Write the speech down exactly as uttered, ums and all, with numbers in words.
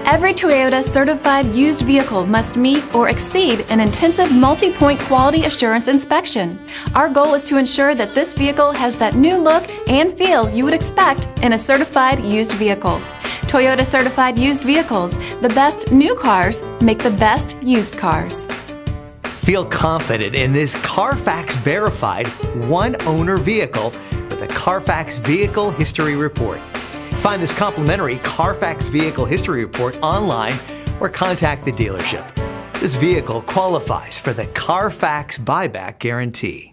Every Toyota certified used vehicle must meet or exceed an intensive multi-point quality assurance inspection. Our goal is to ensure that this vehicle has that new look and feel you would expect in a certified used vehicle. Toyota certified used vehicles, the best new cars make the best used cars. Feel confident in this Carfax verified one-owner vehicle with a Carfax Vehicle History Report. Find this complimentary Carfax Vehicle History Report online or contact the dealership. This vehicle qualifies for the Carfax Buyback Guarantee.